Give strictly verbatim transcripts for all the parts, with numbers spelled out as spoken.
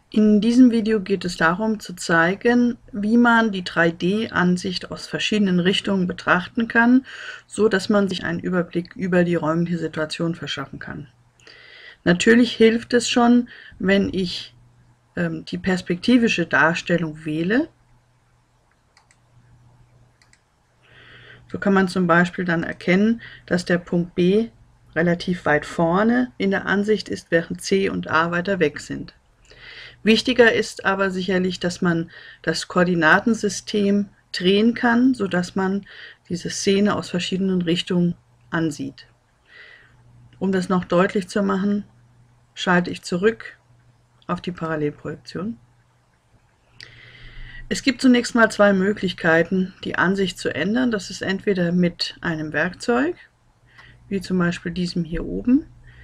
In diesem Video geht es darum zu zeigen, wie man die drei D-Ansicht aus verschiedenen Richtungen betrachten kann, so dass man sich einen Überblick über die räumliche Situation verschaffen kann. Natürlich hilft es schon, wenn ich ähm, die perspektivische Darstellung wähle. So kann man zum Beispiel dann erkennen, dass der Punkt B relativ weit vorne in der Ansicht ist, während C und A weiter weg sind. Wichtiger ist aber sicherlich, dass man das Koordinatensystem drehen kann, sodass man diese Szene aus verschiedenen Richtungen ansieht. Um das noch deutlich zu machen, schalte ich zurück auf die Parallelprojektion. Es gibt zunächst mal zwei Möglichkeiten, die Ansicht zu ändern. Das ist entweder mit einem Werkzeug, wie zum Beispiel diesem hier oben.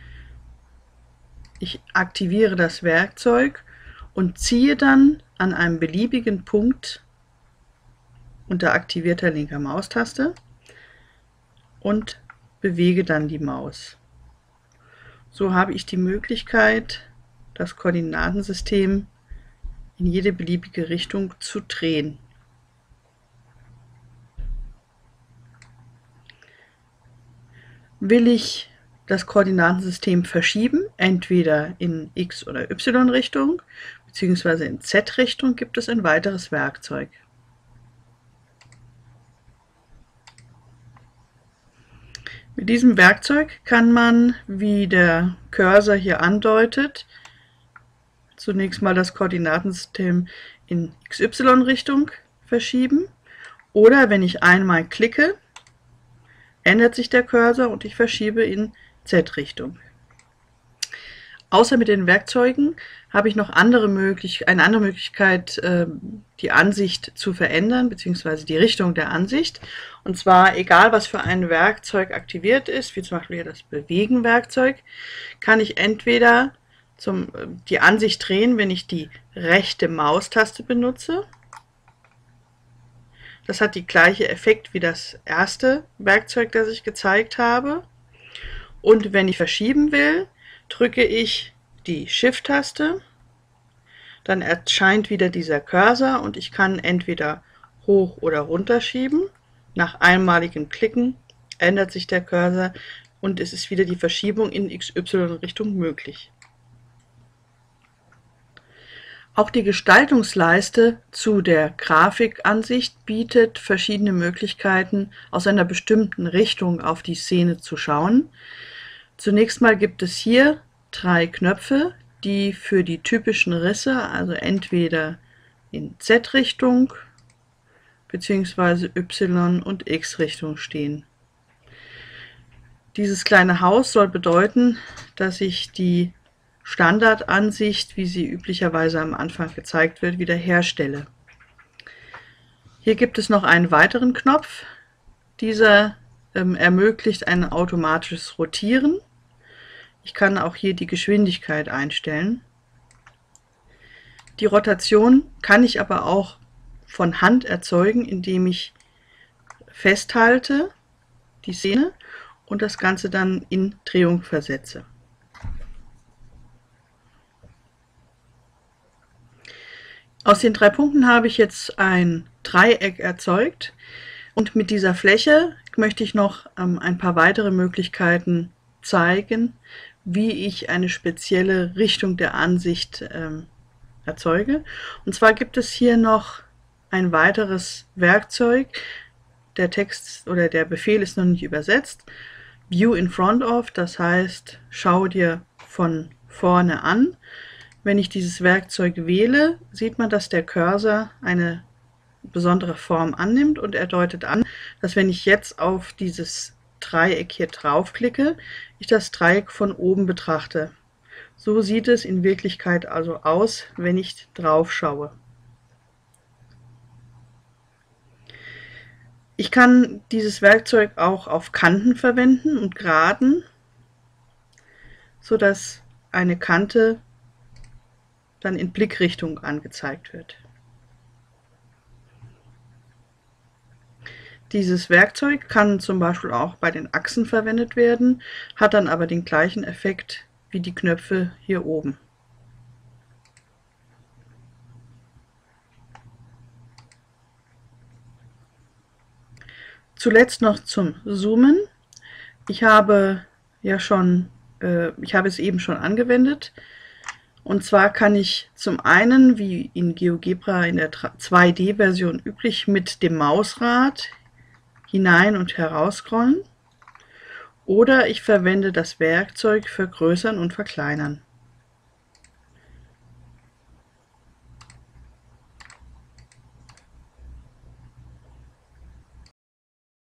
Ich aktiviere das Werkzeug und ziehe dann an einem beliebigen Punkt unter aktivierter linker Maustaste und bewege dann die Maus. So habe ich die Möglichkeit, das Koordinatensystem in jede beliebige Richtung zu drehen. Will ich das Koordinatensystem verschieben, entweder in X- oder Y-Richtung, beziehungsweise in Z-Richtung, gibt es ein weiteres Werkzeug. Mit diesem Werkzeug kann man, wie der Cursor hier andeutet, zunächst mal das Koordinatensystem in X Y-Richtung verschieben, oder wenn ich einmal klicke, ändert sich der Cursor und ich verschiebe in Z-Richtung. Außer mit den Werkzeugen habe ich noch andere möglich eine andere Möglichkeit, die Ansicht zu verändern, bzw. die Richtung der Ansicht. Und zwar, egal was für ein Werkzeug aktiviert ist, wie zum Beispiel hier das Bewegen-Werkzeug, kann ich entweder zum, die Ansicht drehen, wenn ich die rechte Maustaste benutze. Das hat die gleiche Effekt wie das erste Werkzeug, das ich gezeigt habe. Und wenn ich verschieben will, drücke ich die Shift-Taste, dann erscheint wieder dieser Cursor und ich kann entweder hoch oder runter schieben. Nach einmaligem Klicken ändert sich der Cursor und es ist wieder die Verschiebung in X Y-Richtung möglich. Auch die Gestaltungsleiste zu der Grafikansicht bietet verschiedene Möglichkeiten, aus einer bestimmten Richtung auf die Szene zu schauen. Zunächst mal gibt es hier drei Knöpfe, die für die typischen Risse, also entweder in Z-Richtung bzw. Y- und X-Richtung stehen. Dieses kleine Haus soll bedeuten, dass ich die Standardansicht, wie sie üblicherweise am Anfang gezeigt wird, wiederherstelle. Hier gibt es noch einen weiteren Knopf. Dieser ähm, ermöglicht ein automatisches Rotieren. Ich kann auch hier die Geschwindigkeit einstellen. Die Rotation kann ich aber auch von Hand erzeugen, indem ich festhalte, die Szene, und das Ganze dann in Drehung versetze. Aus den drei Punkten habe ich jetzt ein Dreieck erzeugt und mit dieser Fläche möchte ich noch ähm, ein paar weitere Möglichkeiten zeigen, wie ich eine spezielle Richtung der Ansicht ähm, erzeuge. Und zwar gibt es hier noch ein weiteres Werkzeug. Der Text oder der Befehl ist noch nicht übersetzt. View in front of, das heißt, schau dir von vorne an. Wenn ich dieses Werkzeug wähle, sieht man, dass der Cursor eine besondere Form annimmt und er deutet an, dass wenn ich jetzt auf dieses Dreieck hier draufklicke, ich das Dreieck von oben betrachte. So sieht es in Wirklichkeit also aus, wenn ich drauf schaue. Ich kann dieses Werkzeug auch auf Kanten verwenden und Geraden, sodass eine Kante dann in Blickrichtung angezeigt wird. Dieses Werkzeug kann zum Beispiel auch bei den Achsen verwendet werden, hat dann aber den gleichen Effekt wie die Knöpfe hier oben. Zuletzt noch zum Zoomen. Ich habe ja schon, äh, ich habe es eben schon angewendet. Und zwar kann ich zum einen, wie in GeoGebra in der zwei D-Version üblich, mit dem Mausrad hinein und heraus scrollen. Oder ich verwende das Werkzeug Vergrößern und Verkleinern.